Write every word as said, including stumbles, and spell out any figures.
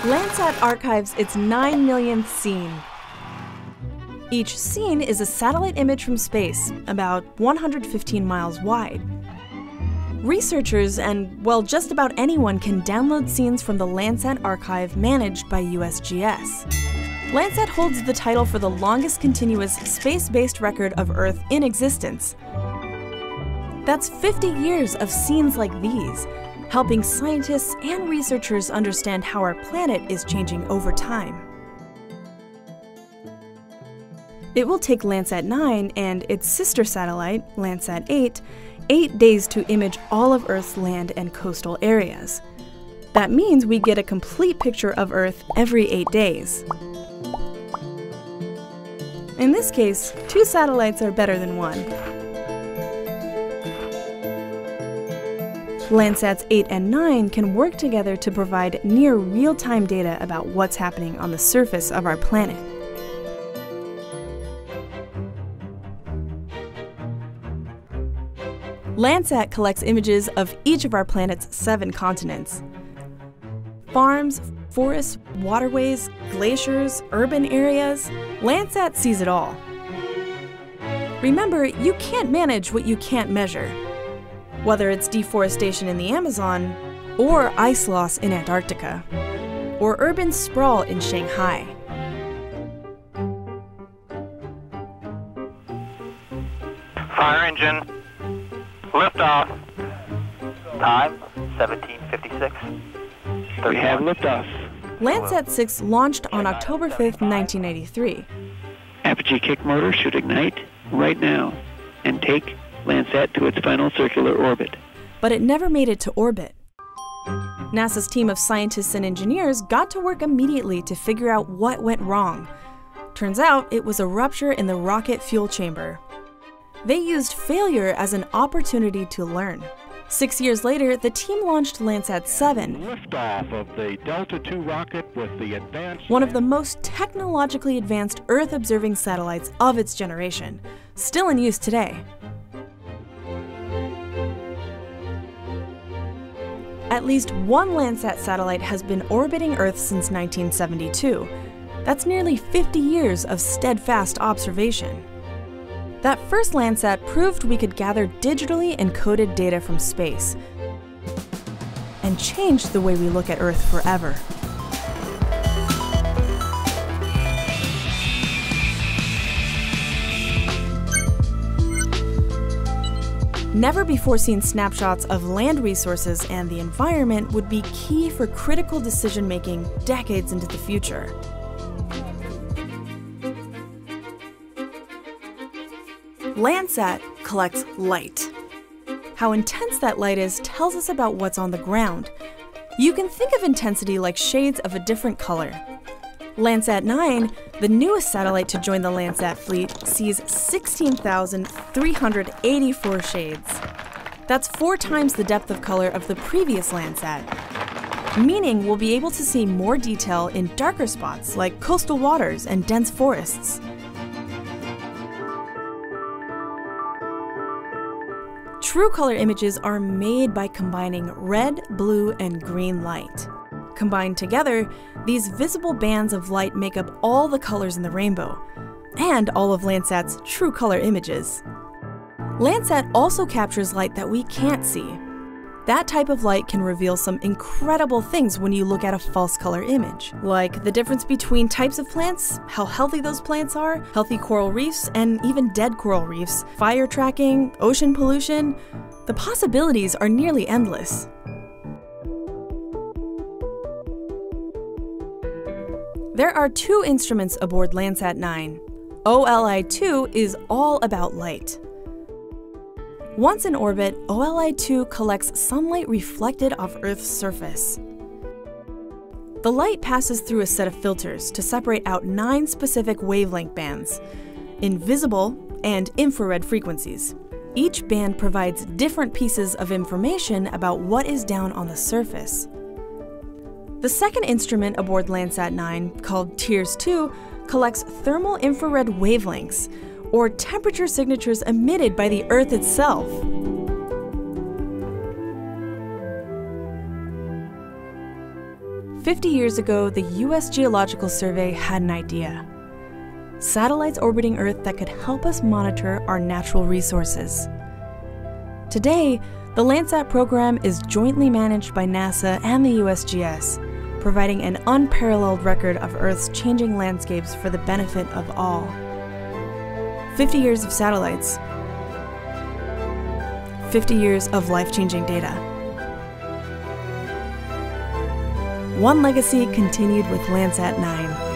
Landsat archives its nine millionth scene. Each scene is a satellite image from space, about one hundred fifteen miles wide. Researchers and, well, just about anyone can download scenes from the Landsat archive managed by U S G S. Landsat holds the title for the longest continuous space-based record of Earth in existence. That's fifty years of scenes like these, helping scientists and researchers understand how our planet is changing over time. It will take Landsat nine and its sister satellite, Landsat eight, eight days to image all of Earth's land and coastal areas. That means we get a complete picture of Earth every eight days. In this case, two satellites are better than one. Landsats eight and nine can work together to provide near real-time data about what's happening on the surface of our planet. Landsat collects images of each of our planet's seven continents. Farms, forests, waterways, glaciers, urban areas, Landsat sees it all. Remember, you can't manage what you can't measure. Whether it's deforestation in the Amazon, or ice loss in Antarctica, or urban sprawl in Shanghai. Fire engine. Liftoff. Time, seventeen fifty-six. We have liftoff. Landsat six launched on October fifth, nineteen eighty-three. Apogee kick motor should ignite right now and take Landsat to its final circular orbit. But it never made it to orbit. NASA's team of scientists and engineers got to work immediately to figure out what went wrong. Turns out it was a rupture in the rocket fuel chamber. They used failure as an opportunity to learn. Six years later, the team launched Landsat seven, liftoff of the Delta two rocket with the advanced... one of the most technologically advanced Earth-observing satellites of its generation, still in use today. At least one Landsat satellite has been orbiting Earth since nineteen seventy-two. That's nearly fifty years of steadfast observation. That first Landsat proved we could gather digitally encoded data from space and changed the way we look at Earth forever. Never-before-seen snapshots of land resources and the environment would be key for critical decision-making decades into the future. Landsat collects light. How intense that light is tells us about what's on the ground. You can think of intensity like shades of a different color. Landsat nine, the newest satellite to join the Landsat fleet, sees sixteen thousand three hundred eighty-four shades. That's four times the depth of color of the previous Landsat, meaning we'll be able to see more detail in darker spots like coastal waters and dense forests. True color images are made by combining red, blue, and green light. Combined together, these visible bands of light make up all the colors in the rainbow, and all of Landsat's true color images. Landsat also captures light that we can't see. That type of light can reveal some incredible things when you look at a false color image, like the difference between types of plants, how healthy those plants are, healthy coral reefs, and even dead coral reefs, fire tracking, ocean pollution. The possibilities are nearly endless. There are two instruments aboard Landsat nine. O L I two is all about light. Once in orbit, O L I two collects sunlight reflected off Earth's surface. The light passes through a set of filters to separate out nine specific wavelength bands, in visible and infrared frequencies. Each band provides different pieces of information about what is down on the surface. The second instrument aboard Landsat nine, called TIRS two, collects thermal infrared wavelengths, or temperature signatures emitted by the Earth itself. fifty years ago, the U S Geological Survey had an idea. Satellites orbiting Earth that could help us monitor our natural resources. Today, the Landsat program is jointly managed by NASA and the U S G S, providing an unparalleled record of Earth's changing landscapes for the benefit of all. fifty years of satellites. fifty years of life-changing data. One legacy continued with Landsat nine.